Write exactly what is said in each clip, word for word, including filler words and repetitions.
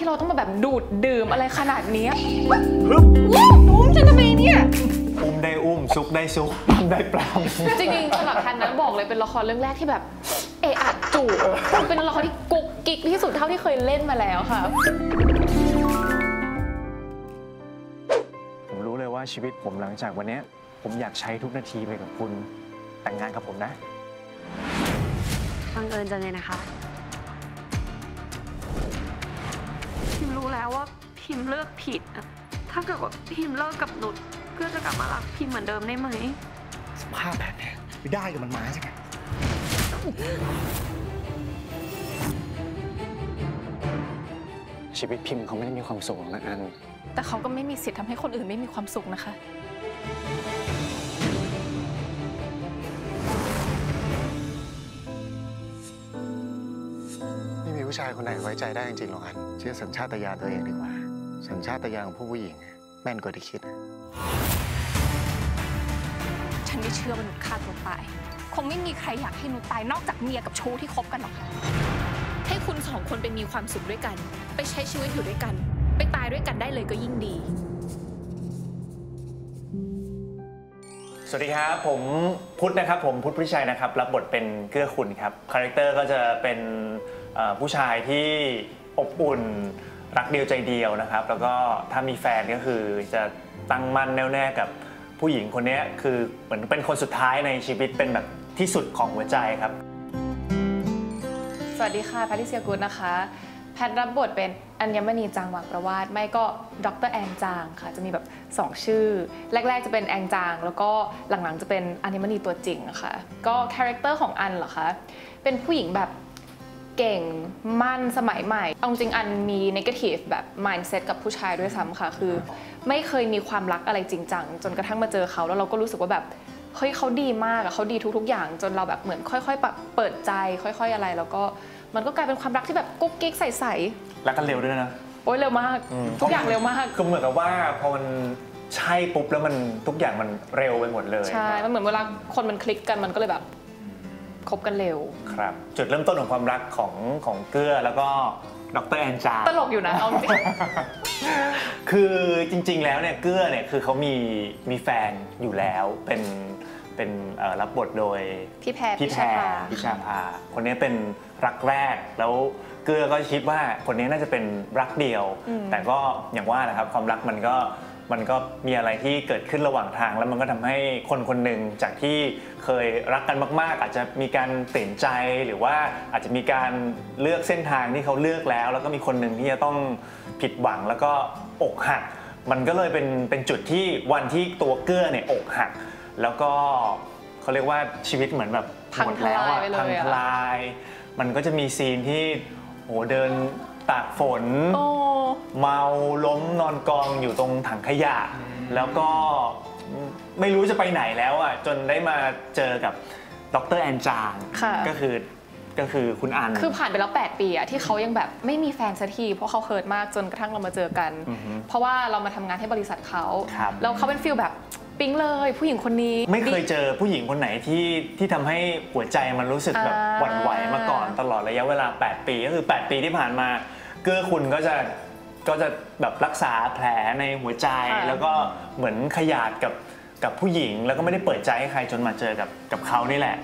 ที่เราต้องมาแบบดูดดื่มอะไรขนาดนี้อุ้มฉันทำไมเนี่ยอุ้มได้อุ้มซุกได้ซุกปั้มได้ปลาจริงๆสำหรับแพนนะบอกเลยเป็นละครเรื่องแรกที่แบบเอะอะจูบเป็นละครที่กุ๊กกิ๊กที่สุดเท่าที่เคยเล่นมาแล้วค่ะผมรู้เลยว่าชีวิตผมหลังจากวันนี้ผมอยากใช้ทุกนาทีไปกับคุณแต่งงานกับผมนะบังเอิญจังเลยนะคะพิมรู้แล้วว่าพิมเลือกผิดอะถ้าเกิดว่าพิมเลิกกับหนุดเพื่อจะกลับมารักพิมเหมือนเดิมได้ไหมสภาพแบบนี้ไม่ได้กับมันมาใช่ไหมชีวิตพิมเขาไม่ได้มีความสุขหรอกนะอันแต่เขาก็ไม่มีสิทธิ์ทำให้คนอื่นไม่มีความสุขนะคะไม่มีผู้ชายคนไหนไว้ใจได้จริงๆหรอกอันเชื่อสัญชาตญาณตัวเองดีกว่าสัญชาตญาณของผู้หญิงแม่นกว่าที่คิดฉันไม่เชื่อว่าหนูฆ่าตัวตายคงไม่มีใครอยากให้หนูตายนอกจากเมียกับชู้ที่คบกันหรอกค่ะให้คุณสองคนไปมีความสุขด้วยกันไปใช้ชีวิตอยู่ด้วยกันไปตายด้วยกันได้เลยก็ยิ่งดีสวัสดีครับผมพุทธนะครับผมพุทธพิชัยนะครับรับบทเป็นเกื้อคุณครับคาแรคเตอร์ก็จะเป็นผู้ชายที่อบอุ่นรักเดียวใจเดียวนะครับแล้วก็ถ้ามีแฟนก็คือจะตั้งมั่นแน่วแน่กับผู้หญิงคนนี้คือเหมือนเป็นคนสุดท้ายในชีวิตเป็นแบบที่สุดของหัวใจครับสวัสดีค่ะแพทริเซียกูดนะคะแพทรับบทเป็นอัญมณีจางหวังประวาสไม่ก็ดร.แองจางค่ะจะมีแบบสองชื่อแรกๆจะเป็นแองจางแล้วก็หลังๆจะเป็นอัญมณีตัวจริงค่ะก็คาแรคเตอร์ของอันเหรอคะเป็นผู้หญิงแบบเก่งมั่นสมัยใหม่เอาจริงอันมี negative แบบ mindset กับผู้ชายด้วยซ้ำค่ะคือไม่เคยมีความรักอะไรจริงจังจนกระทั่งมาเจอเขาแล้วเราก็รู้สึกว่าแบบเฮ้ยเขาดีมากอะเขาดีทุกๆอย่างจนเราแบบเหมือนค่อยๆเปิดใจค่อยๆอะไรแล้วก็มันก็กลายเป็นความรักที่แบบกุ๊กกิ๊กใสๆรักกันเร็วด้วยนะโอ้ยเร็วมากทุกอย่างเร็วมากคือเหมือนกับว่าพอมันใช่ปุ๊บแล้วมันทุกอย่างมันเร็วไปหมดเลยใช่มันเหมือนเวลาคนมันคลิกกันมันก็เลยแบบคบกันเร็วครับจุดเริ่มต้นของความรักของของเกื้อแล้วก็ดร.แอนจางตลกอยู่นะเอาจริงคือจริงๆแล้วเนี่ยเกื้อเนี่ยคือเขามีมีแฟนอยู่แล้วเป็นเป็นรับบทโดยพี่แพรพี่แพรพิชาภาคนนี้เป็นรักแรกแล้วเกื้อก็คิดว่าคนนี้น่าจะเป็นรักเดียวแต่ก็อย่างว่านะครับความรักมันก็มันก็มีอะไรที่เกิดขึ้นระหว่างทางแล้วมันก็ทำให้คนคนหนึ่งจากที่เคยรักกันมากๆอาจจะมีการเปลี่ยนใจหรือว่าอาจจะมีการเลือกเส้นทางที่เขาเลือกแล้วแล้วก็มีคนหนึ่งที่จะต้องผิดหวังแล้วก็อกหักมันก็เลยเป็นเป็นจุดที่วันที่ตัวเกื้อเนี่ยอกหักแล้วก็เขาเรียกว่าชีวิตเหมือนแบบพังทลายไปเลยพังทลายมันก็จะมีซีนที่โหเดินตากฝนเมาล้มนอนกองอยู่ตรงถังขยะแล้วก็ไม่รู้จะไปไหนแล้วอ่ะจนได้มาเจอกับดร.แอนจางก็คือก็คือคุณอันคือผ่านไปแล้วแปดปีอะที่เขายังแบบไม่มีแฟนสักทีเพราะเขาเคิร์ดมากจนกระทั่งเรามาเจอกันเพราะว่าเรามาทำงานให้บริษัทเขาแล้วเขาเป็นฟีลแบบปิ๊งเลยผู้หญิงคนนี้ไม่เคยเจอผู้หญิงคนไหนที่ที่ทำให้หัวใจมันรู้สึกแบบหวั่นไหวมาก่อนตลอดระยะเวลาแปดปีก็คือแปดปีที่ผ่านมาเกื้อคุณก็จะก็จะแบบรักษาแผลในหัวใจแล้วก็เหมือนขยาดกับกับผู้หญิงแล้วก็ไม่ได้เปิดใจให้ใครจนมาเจอกับกับเขานี่แหละ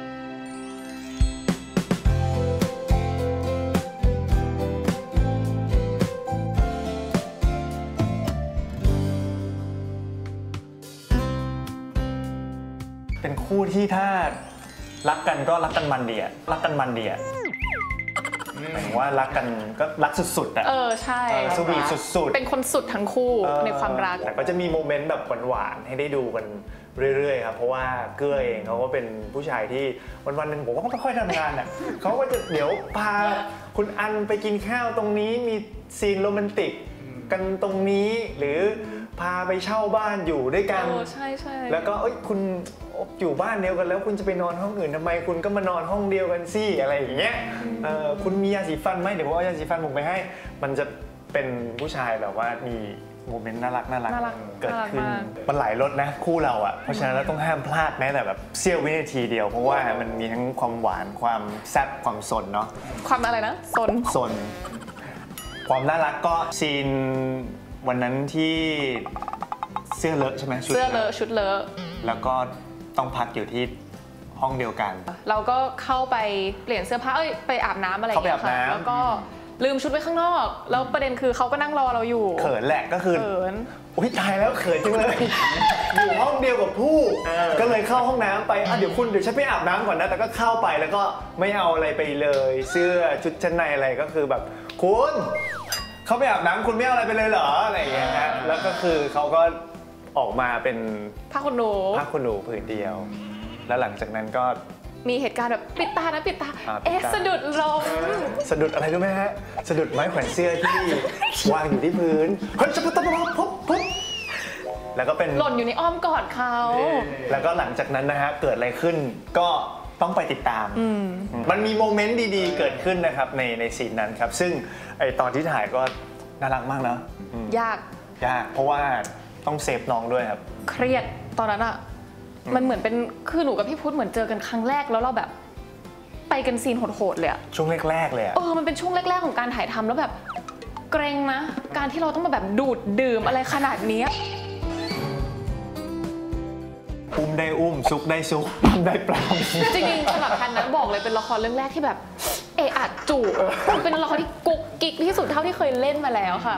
เป็นคู่ที่ถ้ารักกันก็รักกันมันดีอะรักกันมันดีอะหมายถึงว่ารักกันก็รักสุดๆอะเออใช่สวีทสุดๆเป็นคนสุดทั้งคู่ในความรักแต่ก็จะมีโมเมนต์แบบหวานๆให้ได้ดูกันเรื่อยๆครับเพราะว่าเกื้อเองเขาก็เป็นผู้ชายที่วันๆหนึ่งผมว่าเขาไม่ค่อยทำงานอะเขาก็จะเดี๋ยวพาคุณอันไปกินข้าวตรงนี้มีซีนโรแมนติกกันตรงนี้หรือพาไปเช่าบ้านอยู่ด้วยกันใช่ใช่แล้วก็เอ้ยคุณอยู่บ้านเดียวกันแล้วคุณจะไปนอนห้องอื่นทำไมคุณก็มานอนห้องเดียวกันสิอะไรอย่างเงี้ยคุณมียาสีฟันไหมเดี๋ยวผมเอายาสีฟันผมไปให้มันจะเป็นผู้ชายแบบว่ามีโมเมนต์น่ารักน่ารักเกิดขึ้นมันหลายรสนะคู่เราอ่ะเพราะฉะนั้นเราต้องห้ามพลาดแม้แต่แบบเสี้ยววินาทีเดียวเพราะว่ามันมีทั้งความหวานความแซ่บความสนเนาะความอะไรนะสนสนผความน่ารักก็ซีนวันนั้นที่เสื้อเลอะใช่ไหมเสื้อเลอะชุดเลอะแล้วก็ต้องพักอยู่ที่ห้องเดียวกันเราก็เข้าไปเปลี่ยนเสื้อผ้าเอ้ยไปอาบน้ำอะไรอย่างเงี้ยค่ะแล้วก็ลืมชุดไว้ข้างนอกแล้วประเด็นคือเขาก็นั่งรอเราอยู่เขินแหละก็คือเขินอุ้ยตายแล้วเขินจังเลยอยู่ห้องเดียวกับผู้ก็เลยเข้าห้องน้ำไปอ่ะเดี๋ยวคุณเดี๋ยวฉันไปอาบน้ำก่อนนะแต่ก็เข้าไปแล้วก็ไม่เอาอะไรไปเลยเสื้อชุดชั้นในอะไรก็คือแบบคุณเขาไปอาบน้ำคุณไม่เอาอะไรไปเลยเหรออะไรอย่างเงี้ยฮะแล้วก็คือเขาก็ออกมาเป็นผ้าขนหนูผ้าขนหนูผืนเดียวแล้วหลังจากนั้นก็มีเหตุการณ์แบบปิดตานะปิดตาเอ๊ะสะดุดลมสะดุดอะไรรู้ไหมฮะสะดุดไม้แขวนเสื้อที่วางอยู่ที่พื้นเฮ้ยจะปุ๊บปุ๊บปุ๊บปุ๊บแล้วก็เป็นหล่นอยู่ในอ้อมกอดเขาแล้วก็หลังจากนั้นนะฮะเกิดอะไรขึ้นก็ต้องไปติดตามมันมีโมเมนต์ดีๆเกิดขึ้นนะครับในในซีนนั้นครับซึ่งไอตอนที่ถ่ายก็น่ารักมากนะยากยากเพราะว่าต้องเซฟน้องด้วยครับเครียดตอนนั้นอะมันเหมือนเป็นคือหนูกับพี่พุทธเหมือนเจอกันครั้งแรกแล้วเราแบบไปกันซีนโหดๆเลยอะช่วงแรกๆเลยเออมันเป็นช่วงแรกๆของการถ่ายทำแล้วแบบเกรงนะการที่เราต้องมาแบบดูดดื่มอะไรขนาดนี้อุ้มได้อุ้มซุกได้ซุกปั้มได้ปลาจริงๆสำหรับทันนั้นบอกเลยเป็นละครเรื่องแรกที่แบบเอะอะจูบเป็นละครที่กุ๊กกิ๊กที่สุดเท่าที่เคยเล่นมาแล้วค่ะ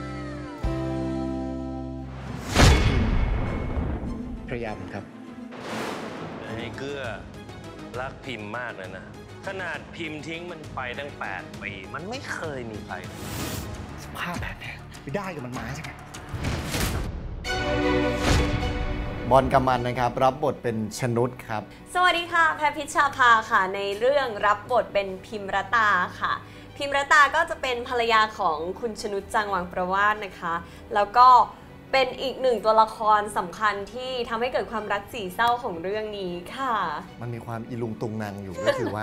พยายามครับไอ้เกื้อรักพิมพ์มากเลยนะขนาดพิมพ์ทิ้งมันไปตั้งแปดปีมันไม่เคยมีใครสภาพแบบนี้ไม่ได้กับมันมาใช่ไหมบอลกำมันนะครับรับบทเป็นชนุชครับสวัสดีค่ะแพรพิชชาภาค่ะในเรื่องรับบทเป็นพิมรตาค่ะพิมรตาก็จะเป็นภรรยาของคุณชนุชจังหวังประวาสนะคะแล้วก็เป็นอีกหนึ่งตัวละครสำคัญที่ทำให้เกิดความรักสี่เศร้าของเรื่องนี้ค่ะมันมีความอีลุงตุงนางอยู่ก็คือว่า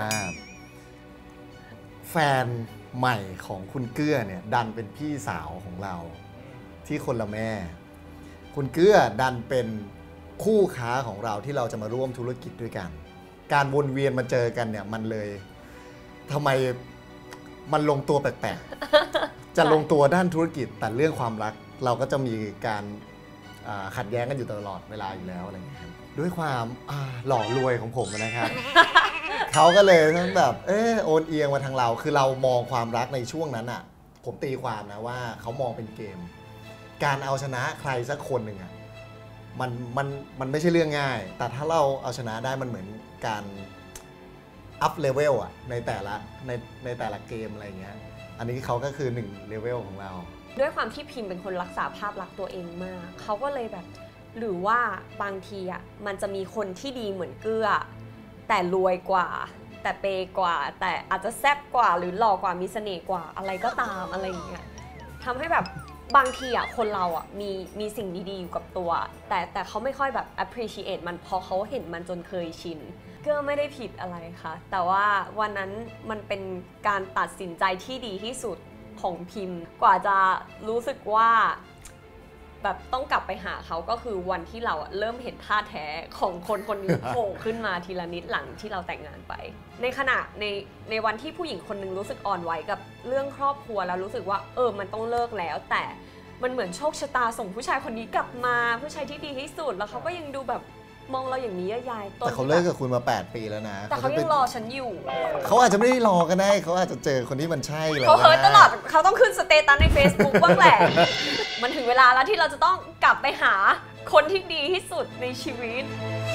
แฟนใหม่ของคุณเกื้อเนี่ยดันเป็นพี่สาวของเราที่คนละแม่คุณเกื้อดันเป็นคู่ค้าของเราที่เราจะมาร่วมธุรกิจด้วยกันการวนเวียนมาเจอกันเนี่ยมันเลยทำไมมันลงตัวแปลกๆจะลงตัวด้านธุรกิจแต่เรื่องความรักเราก็จะมีการขัดแย้งกันอยู่ตลอดเวลาอยู่แล้วอะไรอย่างเงี้ยด้วยความหล่อรวยของผมนะครับ เขาก็เลยทั้งแบบเออโอนเอียงมาทางเราคือเรามองความรักในช่วงนั้นอ่ะผมตีความนะว่าเขามองเป็นเกมการเอาชนะใครสักคนหนึ่งอ่ะมันมันมันไม่ใช่เรื่องง่ายแต่ถ้าเราเอาชนะได้มันเหมือนการอัพเลเวลอ่ะในแต่ละในในแต่ละเกมอะไรเงี้ยอันนี้เขาก็คือหนึ่งเลเวลของเราด้วยความที่พิมเป็นคนรักษาภาพลักษณ์ตัวเองมากเขาก็เลยแบบหรือว่าบางทีอ่ะมันจะมีคนที่ดีเหมือนเกื้อแต่รวยกว่าแต่เปย์กว่าแต่อาจจะแซ่บกว่าหรือหล่อกว่ามีเสน่ห์กว่าอะไรก็ตามอะไรอย่างเงี้ยทำให้แบบบางทีอ่ะคนเราอ่ะมีมีสิ่งดีๆอยู่กับตัวแต่แต่เขาไม่ค่อยแบบ appreciate มันพอเขาเห็นมันจนเคยชินเกื้อไม่ได้ผิดอะไรค่ะแต่ว่าวันนั้นมันเป็นการตัดสินใจที่ดีที่สุดของพิมพ์กว่าจะรู้สึกว่าแบบต้องกลับไปหาเขาก็คือวันที่เราเริ่มเห็นท่าแท้ของคนคนนี้โผล่ขึ้นมาทีละนิดหลังที่เราแต่งงานไปในขณะในในวันที่ผู้หญิงคนนึงรู้สึกอ่อนไหวกับเรื่องครอบครัวแล้วรู้สึกว่าเออมันต้องเลิกแล้วแต่มันเหมือนโชคชะตาส่งผู้ชายคนนี้กลับมาผู้ชายที่ดีที่สุดแล้วเขาก็ยังดูแบบมองเราอย่างนี้ยายแต่เขาเลิกกับคุณมาแปดปีแล้วนะแต่เขายังรอฉันอยู่เขาอาจจะไม่ได้รอก็ได้เขาอาจจะเจอคนที่มันใช่แล้วเขาเฮิร์ตตลอดเขาต้องขึ้นสเตตัสใน Facebook บ้างแหละมันถึงเวลาแล้วที่เราจะต้องกลับไปหาคนที่ดีที่สุดในชีวิต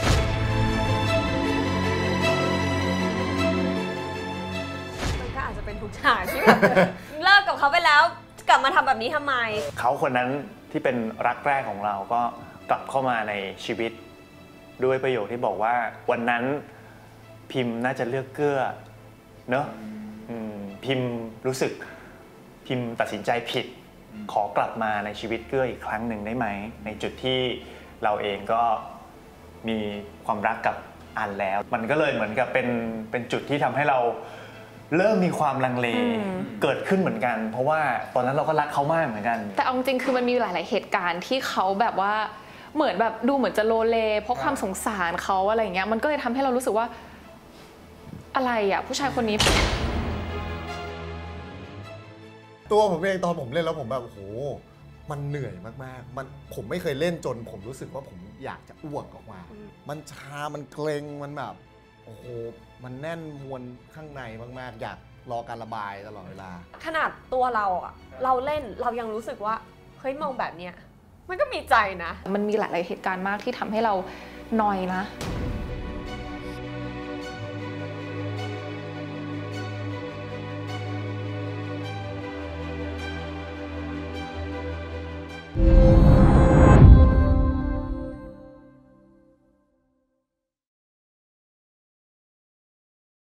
มันก็อาจจะเป็นทุกฉากที่แบบเลิกกับเขาไปแล้วกลับมาทำแบบนี้ทำไมเขาคนนั้นที่เป็นรักแรกของเราก็กลับเข้ามาในชีวิตด้วยประโยคที่บอกว่าวันนั้นพิมพ์น่าจะเลือกเกื้อเนอะพิมพ์รู้สึกพิมพ์ตัดสินใจผิดขอกลับมาในชีวิตเกื้ออีกครั้งหนึ่งได้ไหมในจุดที่เราเองก็มีความรักกับอันแล้วมันก็เลยเหมือนกับเป็นเป็นจุดที่ทำให้เราเริ่มมีความลังเลเกิดขึ้นเหมือนกันเพราะว่าตอนนั้นเราก็รักเขามากเหมือนกันแต่เอาจริงคือมันมีหลายๆเหตุการณ์ที่เขาแบบว่าเหมือนแบบดูเหมือนจะโลเลเพราะความสงสารเขาอะไรเงี้ยมันก็เลยทำให้เรารู้สึกว่าอะไรอ่ะผู้ชายคนนี้ตตัวผมเองตอนผมเล่นแล้วผมแบบโอ้โหมันเหนื่อยมากๆมันผมไม่เคยเล่นจนผมรู้สึกว่าผมอยากจะอ้วกออกมา มันชา มันเกร็งมันแบบโอ้โหมันแน่นมวลข้างในมากๆอยากรอการระบายตลอดเวลาขนาดตัวเราอะเราเล่นเรายังรู้สึกว่าเฮ้ยมองแบบเนี้ยมันก็มีใจนะมันมีหลายๆเหตุการณ์มากที่ทำให้เรานอยนะ